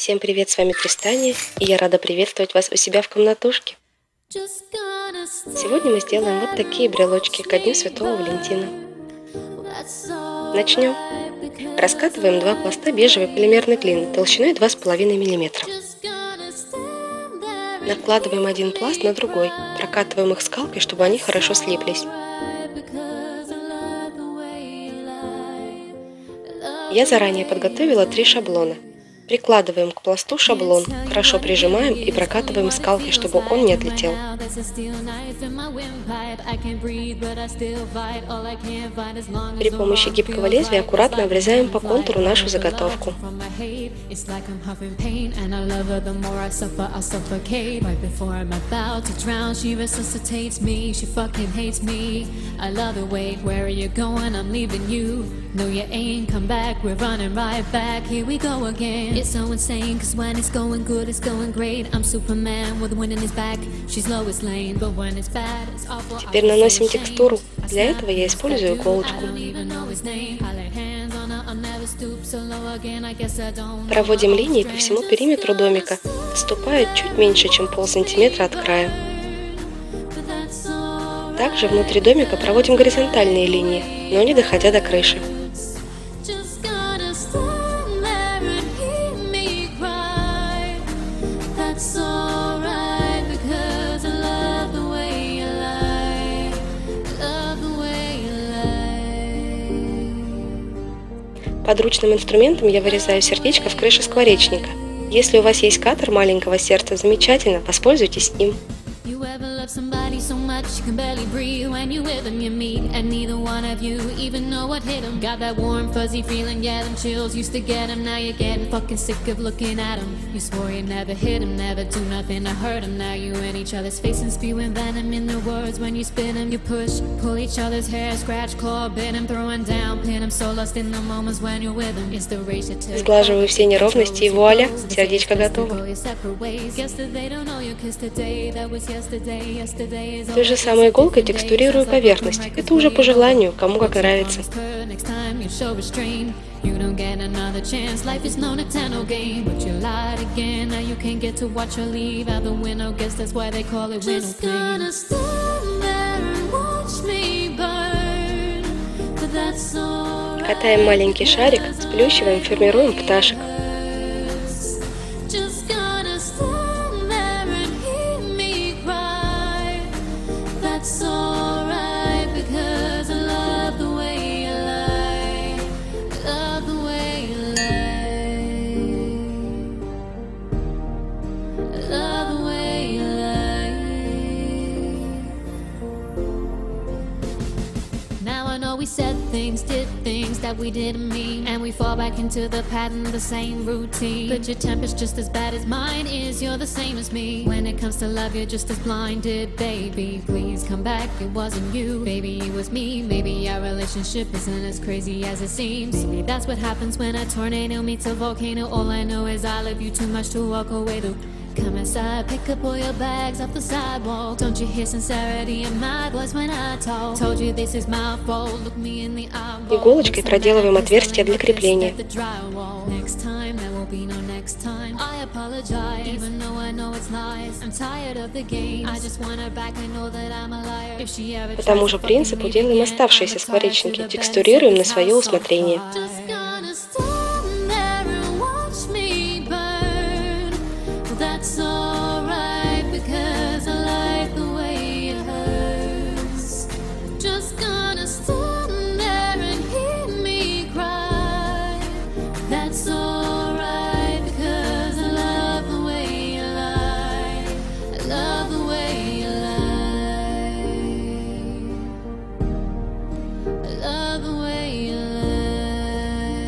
Всем привет, с вами Тристания, и я рада приветствовать вас у себя в комнатушке. Сегодня мы сделаем вот такие брелочки ко Дню Святого Валентина. Начнем. Раскатываем два пласта бежевой полимерной глины толщиной 2,5 мм. Накладываем один пласт на другой, прокатываем их скалкой, чтобы они хорошо слиплись. Я заранее подготовила 3 шаблона. Прикладываем к пласту шаблон, хорошо прижимаем и прокатываем скалкой, чтобы он не отлетел. При помощи гибкого лезвия аккуратно обрезаем по контуру нашу заготовку. It's so insane, cause when it's going good, it's going great. I'm Superman with the wind in his back. She's Lois Lane, but when it's bad, it's awful. Теперь наносим текстуру. Для этого я использую иголочку. Проводим линии по всему периметру домика. Отступают чуть меньше, чем полсантиметра от края. Также внутри домика проводим горизонтальные линии, но не доходя до крыши. Подручным инструментом я вырезаю сердечко в крыше скворечника. Если у вас есть катер маленького сердца, замечательно, воспользуйтесь им. Somebody so much you can barely breathe when you with them you meet, and neither one of you even know what hit them. Got that warm fuzzy feeling, yeah, them chills used to get them. Now you're getting fucking sick of looking at them. You swore you never hit them, never do nothing to hurt them. Now you in each other's face and spewing venom in the words when you spin them. You push, pull each other's hair, scratch, claw, bit them, throwing down, pin them. So lost in the moments when you're with them. It's the race to take. Сглаживаю все неровности и вуаля, сердечко готово. Той же самой иголкой текстурирую поверхность. Это уже по желанию, кому как нравится. Катаем маленький шарик, сплющиваем, формируем пташек. We said things, did things that we didn't mean, and we fall back into the pattern, the same routine. But your temper's just as bad as mine is, you're the same as me. When it comes to love, you're just as blinded, baby. Please come back, it wasn't you, baby, it was me. Maybe our relationship isn't as crazy as it seems. Maybe that's what happens when a tornado meets a volcano. All I know is I love you too much to walk away though. Come inside, pick up all your bags off the sidewalk. Don't you hear sincerity in my voice when I talk? Told you this is my fault. Look me in the eye. Иголочкой проделываем отверстие для крепления. Next time there will be no next time. I apologize, even though I know it's lies. I'm tired of the game. I just want her back. I know that I'm a liar. If she ever. По тому же принципу делаем оставшиеся скворечники, текстурируем на свое усмотрение. That's alright because I like the way it hurts. Just gonna stand there and hear me cry. That's alright because I love the way you lie. I love the way you lie. I love the way you lie.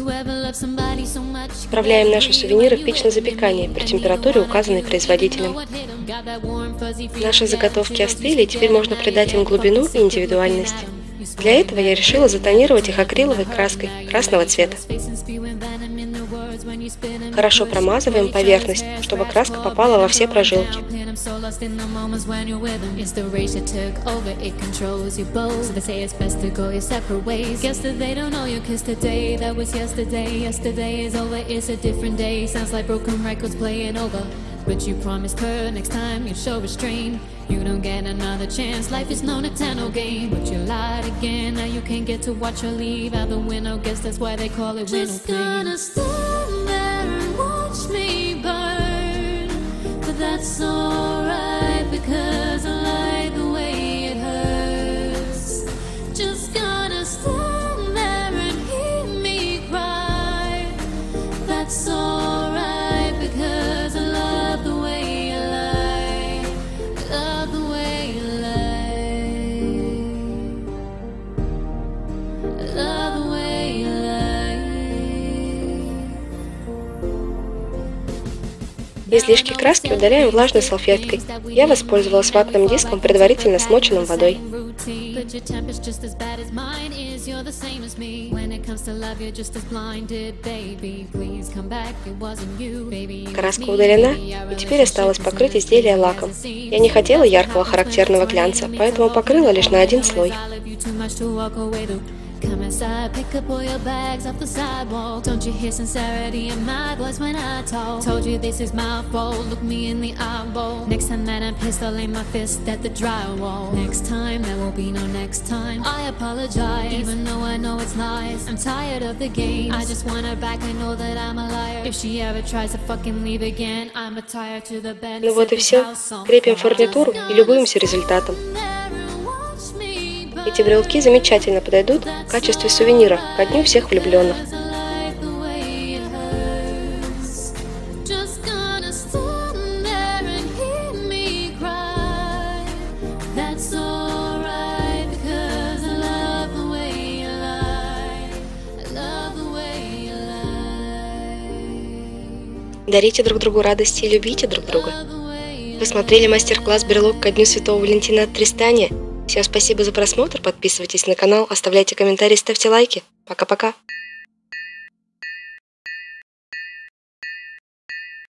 Отправляем наши сувениры в печь на запекание при температуре, указанной производителем. Наши заготовки остыли, и теперь можно придать им глубину и индивидуальность. Для этого я решила затонировать их акриловой краской красного цвета. Хорошо промазываем поверхность, чтобы краска попала во все прожилки. But you promised her next time you'd show restraint. You don't get another chance, life is no Nintendo game. But you lied again, now you can't get to watch her leave out the window. Guess that's why they call it window pane. Just gonna stand there and watch me burn. But that's alright because I like the way it hurts. Just gonna stand there and hear me cry. That's alright because I love the way you lie. Love the way you lie. Love the way you lie. Излишки краски удаляем влажной салфеткой. Я воспользовалась ватным диском, предварительно смоченным водой. Краска удалена, и теперь осталось покрыть изделие лаком. Я не хотела яркого характерного глянца, поэтому покрыла лишь на один слой. Come inside, pick up all your bags off the sidewalk. Don't you hear sincerity in my voice when I talk? Told you this is my fault, look me in the eyeball. Next time that I'm pissed, I'll aim my fist at the drywall. Next time, there will be no next time. I apologize, even though I know it's lies. I'm tired of the games, I just want her back, I know that I'm a liar. If she ever tries to fucking leave again, I'm a tire to the bed. Ну вот и все. Крепим фурнитуру и любуемся результатом. Эти брелки замечательно подойдут в качестве сувенира ко дню всех влюбленных. Дарите друг другу радости и любите друг друга. Вы смотрели мастер-класс «Брелок ко дню Святого Валентина от Тристания». Всем спасибо за просмотр, подписывайтесь на канал, оставляйте комментарии, ставьте лайки. Пока-пока.